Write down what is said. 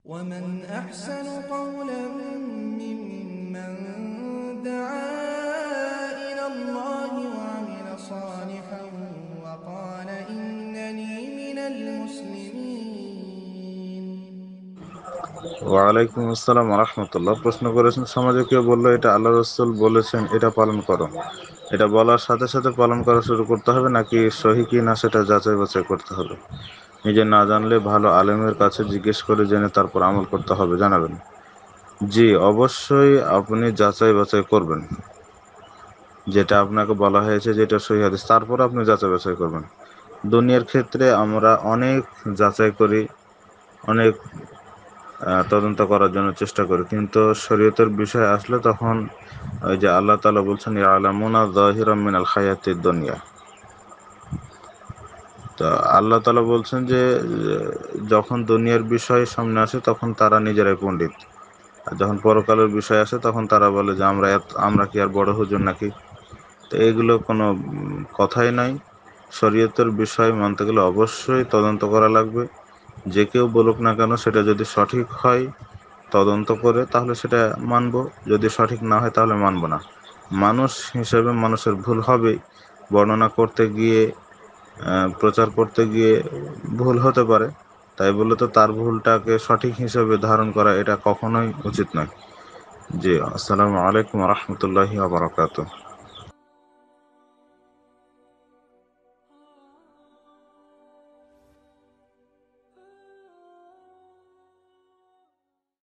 ومن أحسن قولا ممن دعا إلى الله وعمل صالحا وقال إنني من المسلمين. ওয়ালাইকুম আসসালাম রাহমাতুল্লাহ। প্রশ্ন করেছেন, সমাজে কেউ বললো এটা আল্লাহ রাসূল বলেছেন, এটা পালন করো। এটা বলার সাথে সাথে পালন করা শুরু করতে হবে নাকি সহি কি না সেটা যাচাই বাছাই করতে হবে? নিজে না জানলে ভালো আলেমের কাছে জিজ্ঞেস করে জেনে তারপর আমল করতে হবে, জানাবেন। জি, অবশ্যই আপনি যাচাই বাছাই করবেন। যেটা আপনাকে বলা হয়েছে যেটা সহি হাদিস, তারপর আপনি যাচাই বাছাই করবেন। দুনিয়ার ক্ষেত্রে আমরা অনেক যাচাই করি, অনেক তদন্ত করার জন্য চেষ্টা করি, কিন্তু শরীয়তের বিষয় আসলে তখন ওই যে আল্লাহ তাআলা বলছেন ইয়ালামুনা যাহিরাম মিনাল হায়াতিদ দুনিয়া। তো আল্লাহ তাআলা বলছেন যে যখন দুনিয়ার বিষয় সামনে আসে তখন তারা নিজেরাই পণ্ডিত, আর যখন পরকালের বিষয় আসে তখন তারা বলে যে আমরা কি আর বড় হুজুর নাকি। তো এগুলো কোনো কথাই নাই। শরীয়তের বিষয় মানতে গেলে অবশ্যই তদন্ত করা লাগবে। যে কেউ বলুক না কেন, সেটা যদি সঠিক হয় তদন্ত করে তাহলে সেটা মানব, যদি সঠিক না হয় তাহলে মানব না। মানুষ হিসেবে মানুষের ভুল হবেই, বর্ণনা করতে গিয়ে প্রচার করতে গিয়ে ভুল হতে পারে, তাই বলে তো তার ভুলটাকে সঠিক হিসেবে ধারণ করা এটা কখনোই উচিত নয়। জি, আসসালামু আলাইকুম রহমতুল্লাহি ওয়া বারাকাতুহু।